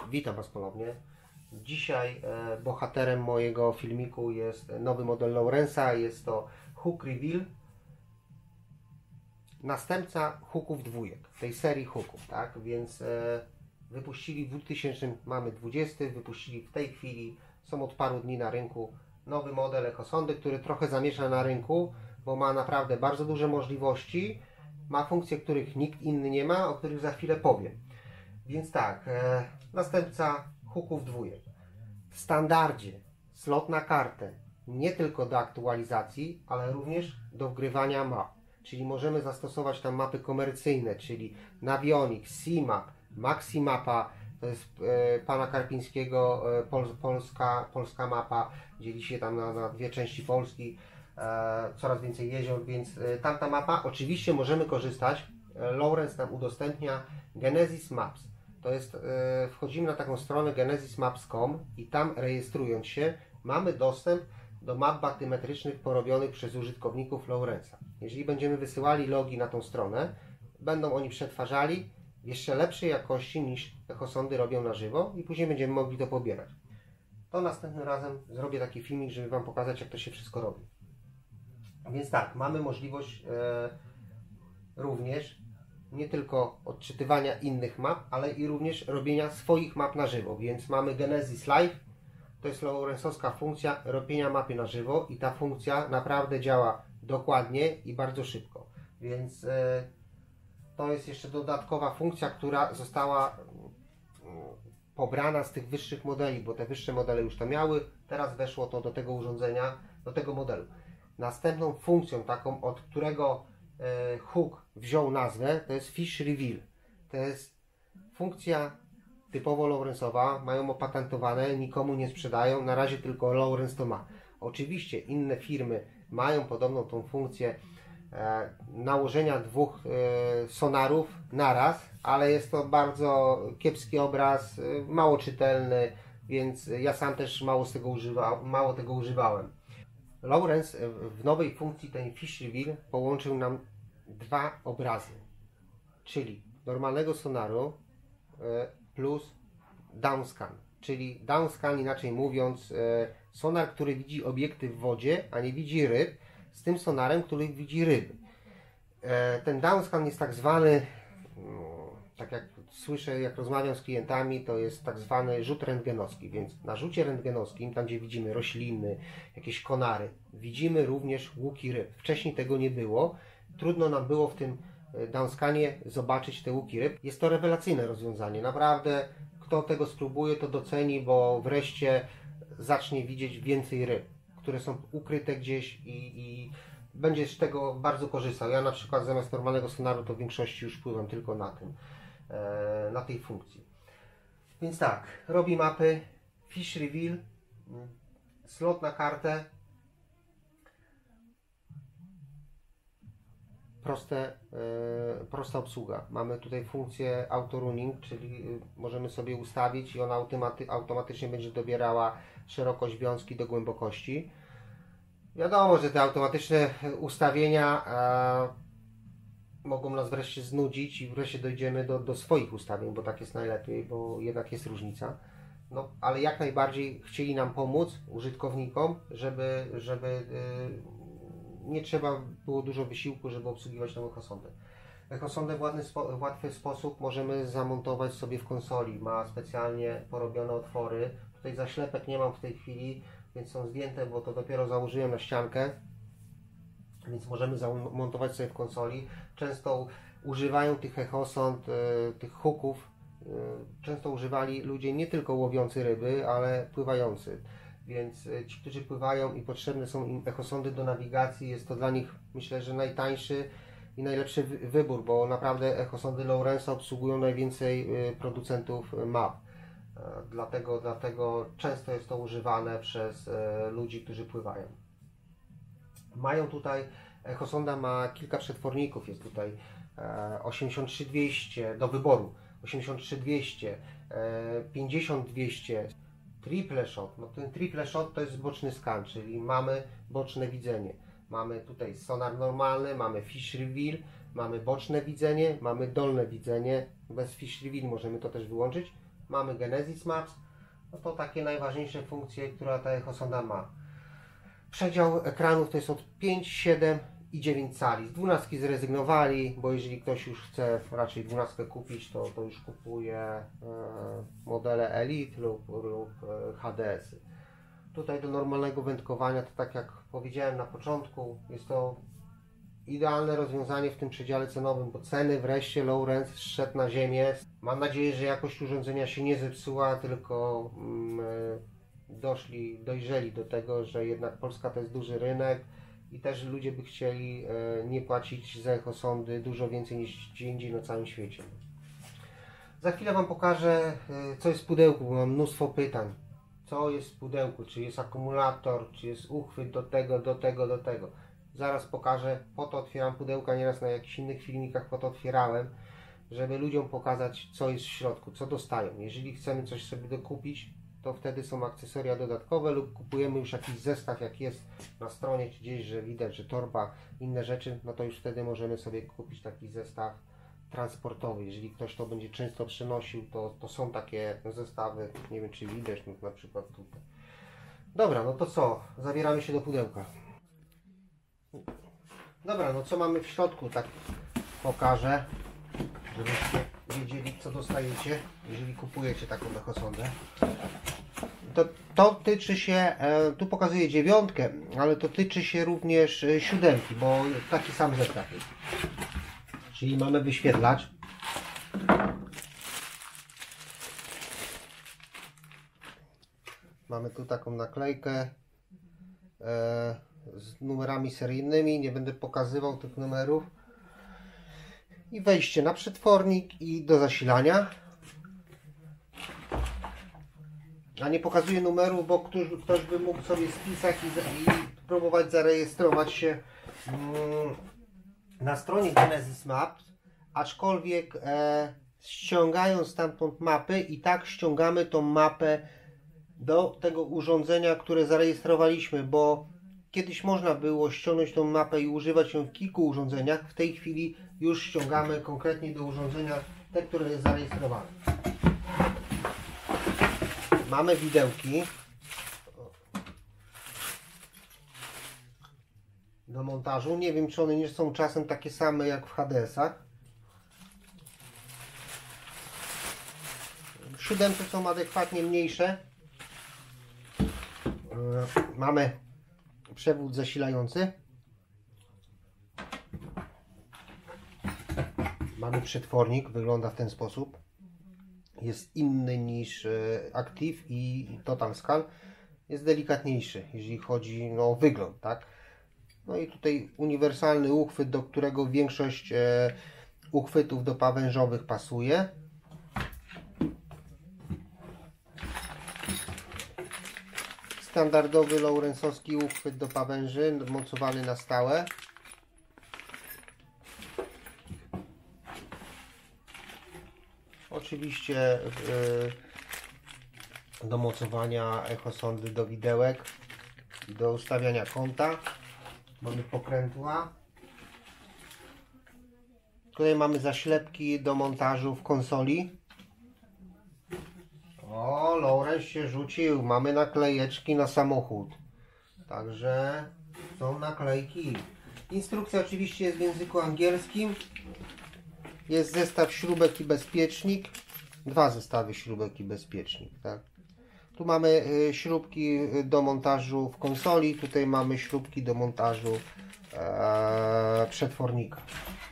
Witam Was ponownie. Dzisiaj bohaterem mojego filmiku jest nowy model Lowrensa. Jest to Hook Reveal, następca hooków dwójek, tej serii hooków, tak? Więc wypuścili w 2020, wypuścili w tej chwili, są od paru dni na rynku, nowy model Echosondy, który trochę zamiesza na rynku, bo ma naprawdę bardzo duże możliwości, ma funkcje, których nikt inny nie ma, o których za chwilę powiem. Więc tak, następca hooków dwójek. W standardzie slot na kartę, nie tylko do aktualizacji, ale również do wgrywania map. Czyli możemy zastosować tam mapy komercyjne, czyli Navionics, CMap, Maximapa, to jest pana Karpińskiego polska mapa, dzieli się tam na dwie części Polski, coraz więcej jezior, więc tamta mapa, oczywiście możemy korzystać, Lowrens nam udostępnia Genesis Maps. To jest, wchodzimy na taką stronę genesismaps.com i tam rejestrując się mamy dostęp do map batymetrycznych porobionych przez użytkowników Lowrensa. Jeżeli będziemy wysyłali logi na tą stronę, będą oni przetwarzali w jeszcze lepszej jakości niż Echosondy robią na żywo i później będziemy mogli to pobierać. To następnym razem zrobię taki filmik, żeby Wam pokazać, jak to się wszystko robi. Więc tak, mamy możliwość również nie tylko odczytywania innych map, ale i również robienia swoich map na żywo. Więc mamy Genesis Live, to jest Lowrensowska funkcja robienia mapy na żywo i ta funkcja naprawdę działa dokładnie i bardzo szybko. Więc to jest jeszcze dodatkowa funkcja, która została pobrana z tych wyższych modeli, bo te wyższe modele już to miały, teraz weszło to do tego urządzenia, do tego modelu. Następną funkcją taką, od którego Hook wziął nazwę, to jest Fish Reveal. To jest funkcja typowo Lowrensowa, mają opatentowane, nikomu nie sprzedają, na razie tylko Lowrens to ma. Oczywiście inne firmy mają podobną tą funkcję nałożenia dwóch sonarów naraz, ale jest to bardzo kiepski obraz, mało czytelny, więc ja sam też mało tego używałem. Lowrens w nowej funkcji ten Fish Reveal połączył nam dwa obrazy, czyli normalnego sonaru plus downscan, czyli downscan, inaczej mówiąc, sonar, który widzi obiekty w wodzie, a nie widzi ryb, z tym sonarem, który widzi ryby. Ten downscan jest tak zwany, tak jak słyszę, jak rozmawiam z klientami, to jest tak zwany rzut rentgenowski, więc na rzucie rentgenowskim, tam gdzie widzimy rośliny, jakieś konary, widzimy również łuki ryb. Wcześniej tego nie było, trudno nam było w tym downscanie zobaczyć te łuki ryb. Jest to rewelacyjne rozwiązanie, naprawdę kto tego spróbuje, to doceni, bo wreszcie zacznie widzieć więcej ryb, które są ukryte gdzieś i będzie z tego bardzo korzystał. Ja na przykład zamiast normalnego sonaru to w większości już pływam tylko na tym, na tej funkcji. Więc tak, robi mapy, Fish Reveal, slot na kartę, prosta obsługa. Mamy tutaj funkcję auto-running, czyli możemy sobie ustawić i ona automatycznie będzie dobierała szerokość wiązki do głębokości. Wiadomo, że te automatyczne ustawienia mogą nas wreszcie znudzić i wreszcie dojdziemy do swoich ustawień, bo tak jest najlepiej, bo jednak jest różnica. No, ale jak najbardziej chcieli nam pomóc, użytkownikom, żeby nie trzeba było dużo wysiłku, żeby obsługiwać tą Echosondę. Echosondę w łatwy sposób możemy zamontować sobie w konsoli. Ma specjalnie porobione otwory. Tutaj zaślepek nie mam w tej chwili, więc są zdjęte, bo to dopiero założyłem na ściankę. Więc możemy zamontować sobie w konsoli. Często używają tych Echosond, tych hooków. Często używali ludzie nie tylko łowiący ryby, ale pływający. Więc ci, którzy pływają i potrzebne są im Echosondy do nawigacji, jest to dla nich, myślę, że najtańszy i najlepszy wybór, bo naprawdę Echosondy Lowrensa obsługują najwięcej producentów map. Dlatego często jest to używane przez ludzi, którzy pływają. Mają tutaj, Echosonda ma kilka przetworników, jest tutaj 83200 do wyboru, 83200, 50200, triple shot. No ten triple shot to jest boczny skan, czyli mamy boczne widzenie. Mamy tutaj sonar normalny, mamy Fish Reveal, mamy boczne widzenie, mamy dolne widzenie. Bez Fish Reveal możemy to też wyłączyć. mamy Genesis Maps. No to takie najważniejsze funkcje, które ta echosonda ma. Przedział ekranów to jest od 5, 7 i 9 cali. Z 12 zrezygnowali, bo jeżeli ktoś już chce raczej 12 kupić, to już kupuje modele Elite lub HDS-y. Tutaj do normalnego wędkowania, to tak jak powiedziałem na początku, jest to idealne rozwiązanie w tym przedziale cenowym, bo ceny wreszcie Lowrance zszedł na ziemię. Mam nadzieję, że jakość urządzenia się nie zepsuła, tylko dojrzeli do tego, że jednak Polska to jest duży rynek i też ludzie by chcieli nie płacić za echosondy dużo więcej niż gdzie indziej na całym świecie. Za chwilę Wam pokażę, co jest w pudełku, bo mam mnóstwo pytań. Co jest w pudełku? Czy jest akumulator? Czy jest uchwyt do tego, do tego, do tego? Zaraz pokażę, po to otwieram pudełka, nieraz na jakichś innych filmikach po to otwierałem, żeby ludziom pokazać, co jest w środku, co dostają. Jeżeli chcemy coś sobie dokupić, to wtedy są akcesoria dodatkowe lub kupujemy już jakiś zestaw, jak jest na stronie czy gdzieś, że widać, że torba, inne rzeczy, no to już wtedy możemy sobie kupić taki zestaw transportowy. Jeżeli ktoś to będzie często przynosił, to są takie zestawy, nie wiem czy widać, no na przykład tutaj. Dobra, no to co? Zabieramy się do pudełka. Dobra, no co mamy w środku, tak pokażę, żebyście wiedzieli, co dostajecie, jeżeli kupujecie taką echosondę. To tyczy się, tu pokazuję 9, ale to tyczy się również 7, bo taki sam zestaw jest. Czyli mamy wyświetlacz. Mamy tu taką naklejkę z numerami seryjnymi, nie będę pokazywał tych numerów. I wejście na przetwornik i do zasilania. A nie pokazuję numeru, bo ktoś by mógł sobie spisać i próbować zarejestrować się na stronie Genesis Maps, aczkolwiek ściągając stamtąd mapy i tak ściągamy tą mapę do tego urządzenia, które zarejestrowaliśmy, bo kiedyś można było ściągnąć tą mapę i używać ją w kilku urządzeniach. W tej chwili już ściągamy konkretnie do urządzenia te, które jest zarejestrowane. Mamy widełki do montażu. Nie wiem, czy one nie są czasem takie same jak w HDS-ach. 7 są adekwatnie mniejsze. Mamy przewód zasilający. Mamy przetwornik, wygląda w ten sposób. Jest inny niż Active i Total Scan. Jest delikatniejszy, jeżeli chodzi o wygląd, tak? No i tutaj uniwersalny uchwyt, do którego większość uchwytów dopawężowych pasuje. Standardowy lowrence'owski uchwyt do pawęży, mocowany na stałe. Oczywiście do mocowania echosondy do widełek, do ustawiania kąta. Mamy pokrętła. Tutaj mamy zaślepki do montażu w konsoli. O, Lowrance się rzucił. Mamy naklejeczki na samochód. Także są naklejki. Instrukcja oczywiście jest w języku angielskim. Jest zestaw śrubek i bezpiecznik. 2 zestawy śrubek i bezpiecznik. Tak? Tu mamy śrubki do montażu w konsoli. Tutaj mamy śrubki do montażu przetwornika.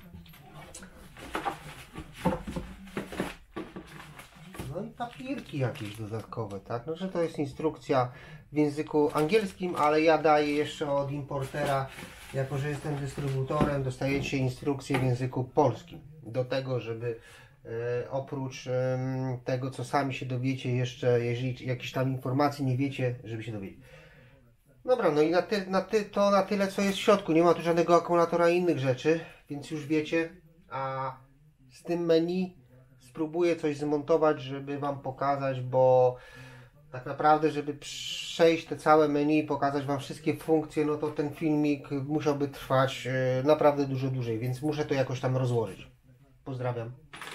No i papierki jakieś dodatkowe, tak? No, że to jest instrukcja w języku angielskim, ale ja daję jeszcze od importera, jako że jestem dystrybutorem, dostajecie instrukcję w języku polskim. Do tego, żeby oprócz tego, co sami się dowiecie jeszcze, jeżeli jakieś tam informacji nie wiecie, żeby się dowiedzieć. Dobra, no i na tyle, co jest w środku. Nie ma tu żadnego akumulatora i innych rzeczy, więc już wiecie. A z tym menu spróbuję coś zmontować, żeby Wam pokazać, bo tak naprawdę, żeby przejść te całe menu i pokazać Wam wszystkie funkcje, no to ten filmik musiałby trwać naprawdę dużo dłużej, więc muszę to jakoś tam rozłożyć. Pozdrawiam.